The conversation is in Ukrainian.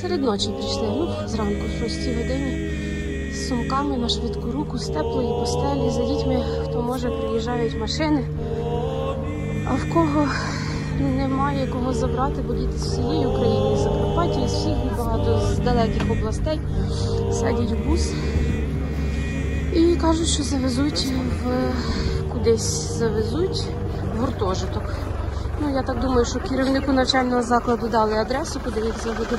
серед ночі прийшли, ну, зранку, в 6 годині, з сумками на швидку руку, з теплої постелі, за дітьми, хто може, приїжджають машини, а в кого немає кого забрати, бо діти з всієї України, з Закарпаття, з всіх, багато з далеких областей, садять в бус і кажуть, що завезуть кудись, завезуть в гуртожиток. Ну, я так думаю, що керівнику навчального закладу дали адресу, куди їх заведуть.